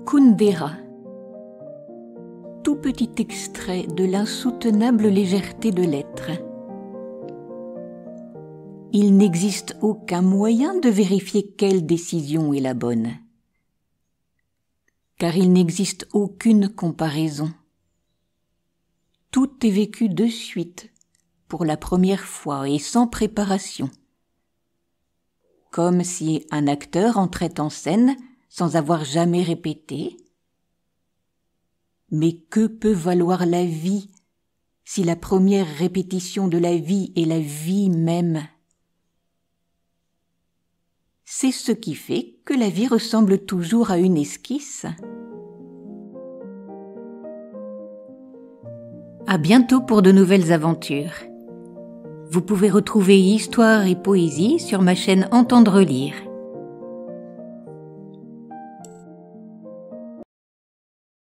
Kundera. Tout petit extrait de l'insoutenable légèreté de l'être. Il n'existe aucun moyen de vérifier quelle décision est la bonne, car il n'existe aucune comparaison. Tout est vécu de suite, pour la première fois et sans préparation, comme si un acteur entrait en scène sans avoir jamais répété. Mais que peut valoir la vie si la première répétition de la vie est la vie même? C'est ce qui fait que la vie ressemble toujours à une esquisse. À bientôt pour de nouvelles aventures. Vous pouvez retrouver Histoire et Poésie sur ma chaîne Entendre lire.